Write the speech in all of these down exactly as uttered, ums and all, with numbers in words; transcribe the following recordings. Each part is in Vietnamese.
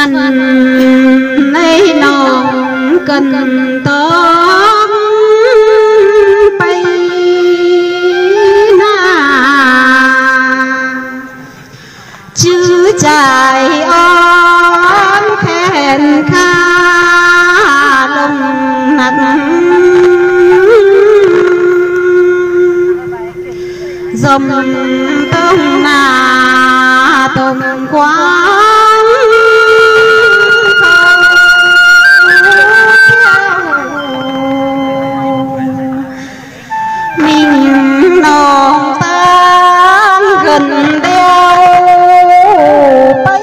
phần ấy non cần tóm bay na chứ chạy on khen kha lông nặng dòng tông na tông quán mình non tan gần đeo bay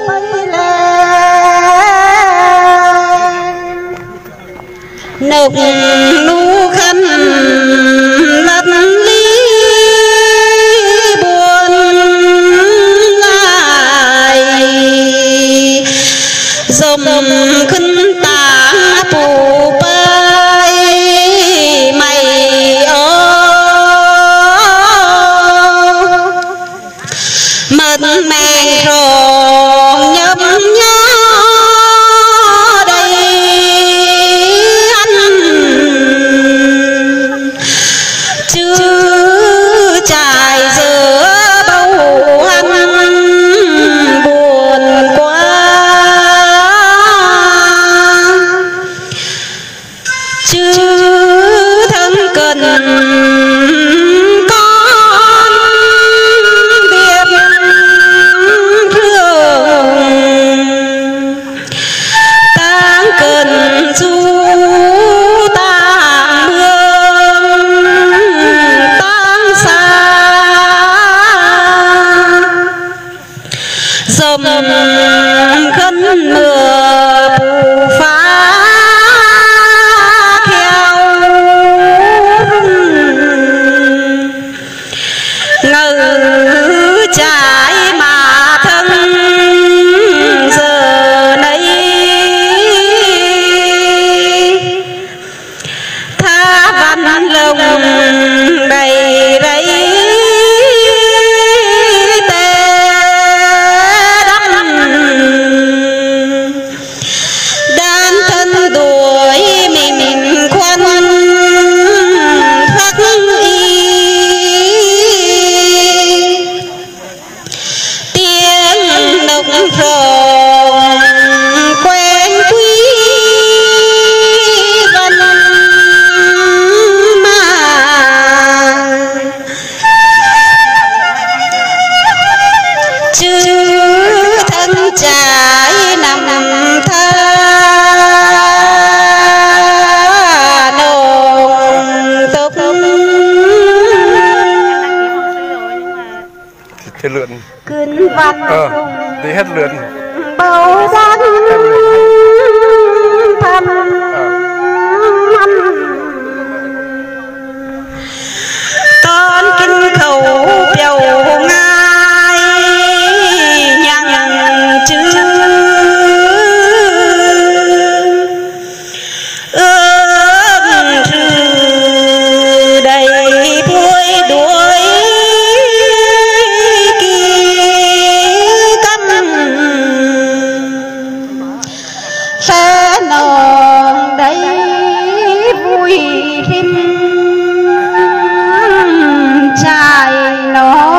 lên nộp nu khăn lật ly buồn lại dòng khấn tả phù bay mày ô mật mèn rồng nhấp nhó đây anh chứ trải giữa bầu anh buồn quá chứ thân cần con biết thương tang cần du tang mương tang xa dòng khấn mưa phù phá theo ngự trái mà thân giờ này tha văn lồng đầy đầy tê đắm đan thân đuổi mình khoan khắc y tiếng độc rồng quen quý vân mà chứ thân trái nằm tha nồng tốc thế lượn cơn văn ờ đi hết lượn bầu gian thầm con kinh khẩu biểu ngai nhằng chứ ước trừ đầy buổi đuổi sẽ non đây vui thêm trai nó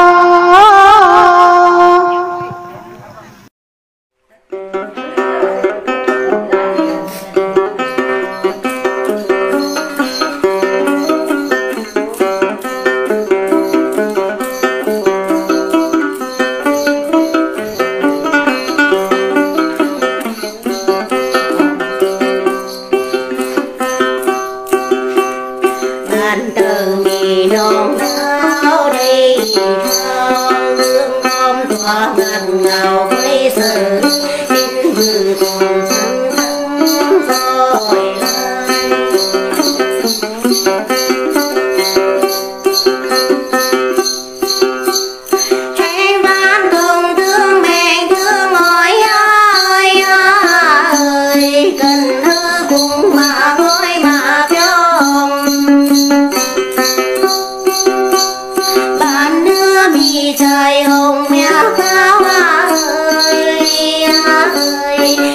ngàn tầng mì non áo đây thao hương bom tỏa ngàn ngào với sự tin mừng cùng thân thân rồi hãy ban cùng thương mẹ thương mỗi ơi ơi cần thơ cùng mà thôi mà phiêu bạn đưa mì trời hồng méo cao ơi ơi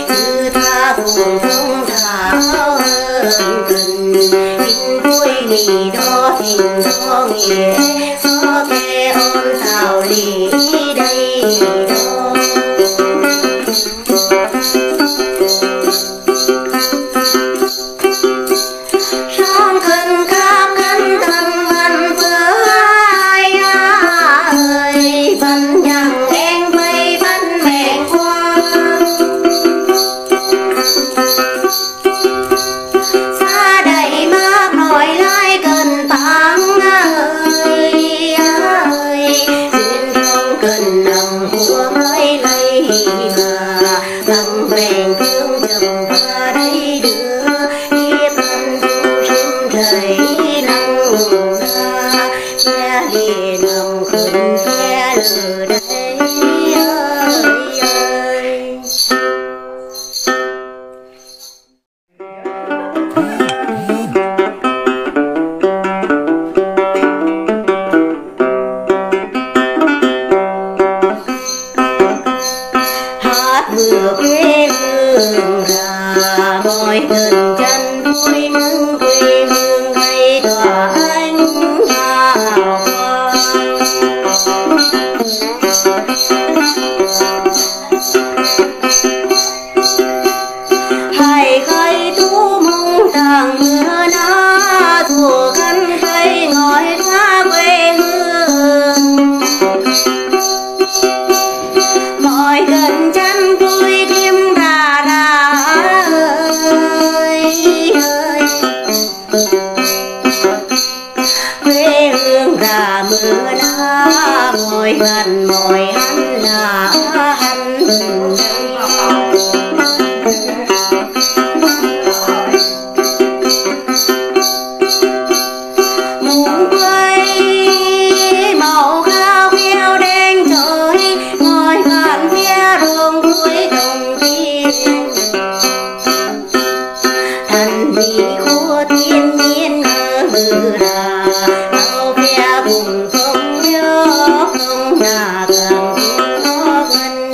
đơn cần in vui mì đó tình đó nghĩa so kê ôn sao lý đây đó son khẩn khắp cánh thân văn với ai ơi văn nhằng em vây văn mẹ qua xa đầy mát nổi lại cần vắng ơi ơi duyên không cần nằm của mới lấy mà bằng bèn thương chồng qua đây đưa kiếp thân du sinh thời năng ra che lìa nằm khẩn che lửa đây ơi ơi hát vừa quê hương ra mọi gần chân vui mừng quê hương gây tỏa ánh hào quang hãy khai tú mong tàng mưa ná thùa gắn cây ngói hoa quê hương mọi gần chân vui thêm đà đà ơi ơi quê hương ra mưa lá mọi gần mọi ăn là ăn muốn quay màu khao kheo đen trời ngồi gần phía đường cuối đồng tiên thần vì khô thiên nhiên hư ra đâu phía vùng không nhớ không là gần có gần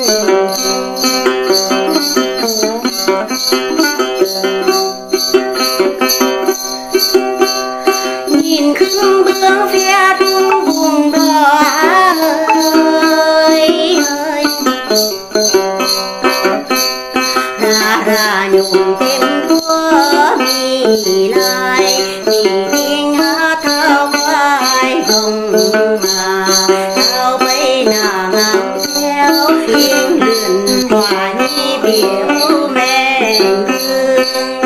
nhìn khương bướng phía trung vùng đỏ ơi ơi ra ra nhung tên của mi lại mi tiếng hát thao quay hồng mà thao bay nàng ngang theo yên luyện hòa nhi biểu mẹ thương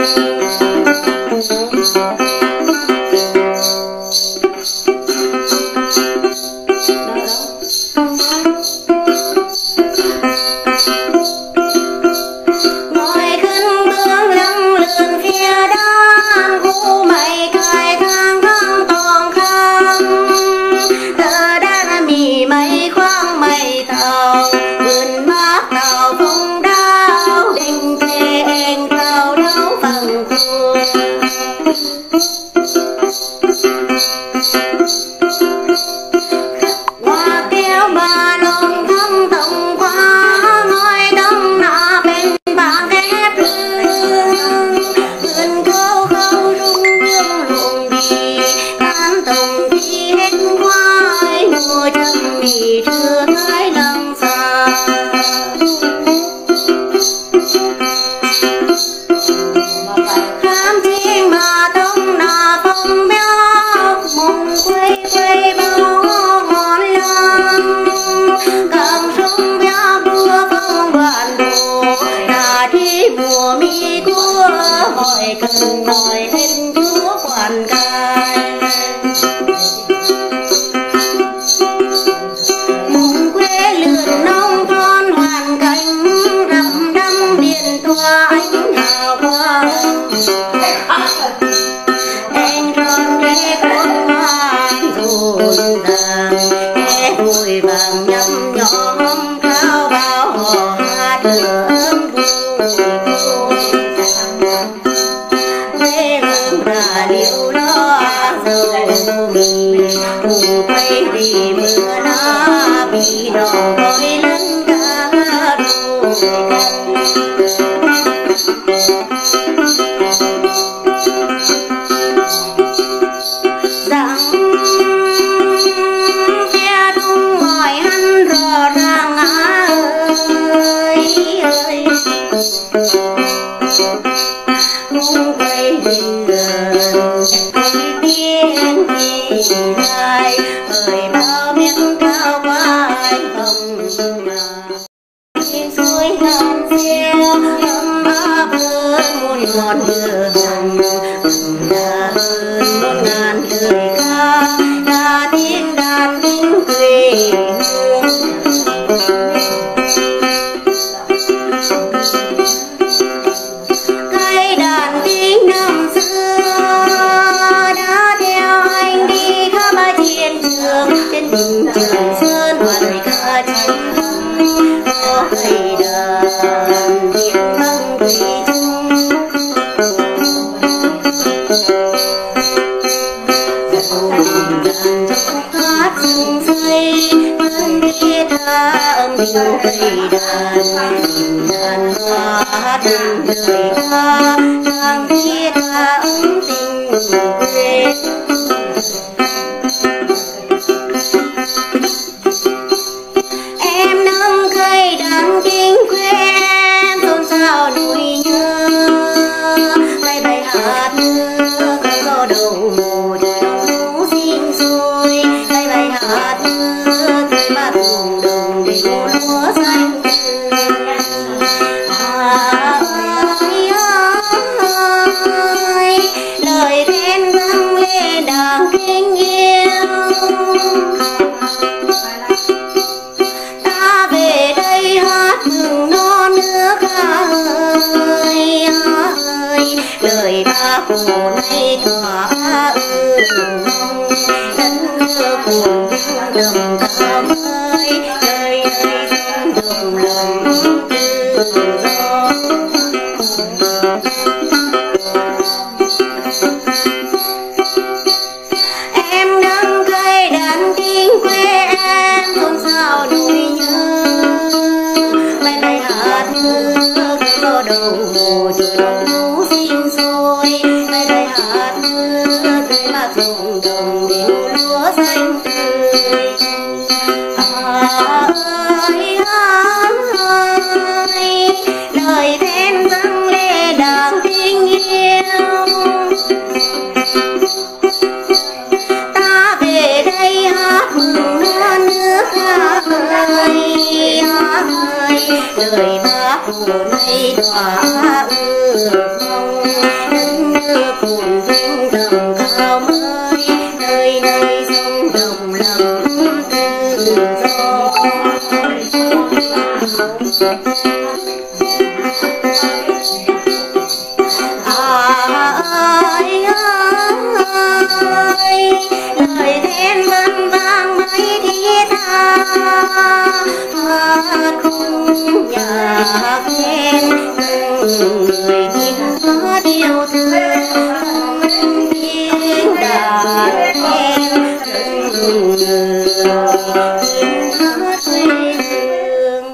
ngồi khinh bướng lăng lượn phía đan khu mây cài thang thang toàn khang tờ đan mì mây khoang mây tàu vườn mát tàu phong đao đình kê em tàu đấu phần khu hoa kéo ba lông thâm tổng qua ngôi đông nọ bên bảng kép lương vườn câu khâu rung rung luồng đi tan tổng đi hết khoai mùa trầm mì trưa thái lăng xa khám thiên mà đông nọ phong béo mùng quay quay bao ngọn lan cầm sông béo đua phong đoàn đồ là đi mùa mi của mọi cần nói lên chúa quản cai mùng quê lượn nông thôn hoàn cảnh rằm đăm biển toa ánh hào quang anh tròn rẽ cuốn mang rộn ràng nghe vui vàng nhâm nhóm cao bao hò hát ấm vui quê hương ra liễu đó dầu mì cùng quay đi mưa lá bị đỏ gói lẫn cả đôi cánh cũng quay đình gần tiên kỳ lai hỡi bao miếng cao vai hồng mà suối ngàn xeo ấm áp hơn muôn ngọn lửa hồng là hơn muôn ngàn lời ca là tiếng đàn tiếng quê hương cây đàn tiếng năm xưa đã theo anh đi khắp ba chiến trường trên vùng trường sơn hoài ca tranh có cây đàn tiếng vang thủy chung hát rừng xây thân thiết tha âm điệu cây đàn đàn hoa hát lời ca càng thiết tha ấm tình quê em nâng cây đàn kinh quê em xôn xao nỗi nhớ tay bài hát mưa cơn gió đầu mùa đông sinh sôi tay bài hát mưa tươi mát vùng đồng để lúa xanh ơi ơi lời khen vang lên đàn kinh yêu ta về đây hát mừng non nước ơi ơi lời bác hồ nay tỏa ương đất nước cùng đồng cảm ơi đời đời sống đồng lòng tự do em nâng cây đàn kinh quê em xôn xao nỗi nhớ bài bài hát mưa cơn gió đầu mùa trời đông sinh sôi bài bài hát mưa tươi mát vùng đồng điệu lúa xanh tươi ơi ơi lời then vang lên đàn tình yêu ta về đây hát mừng non nước ơi ơi lời bác hồ nay tỏa ước mong đất nước cùng vinh tầm cao mới nơi nơi sống đồng lòng tự do ơi ơi lời then vang vang mãi thiết tha hát khung nhạc khen người tiếng hát yêu thương tiếng đàn khen người tiếng hát quê hương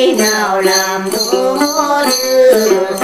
khi nào làm thua đưa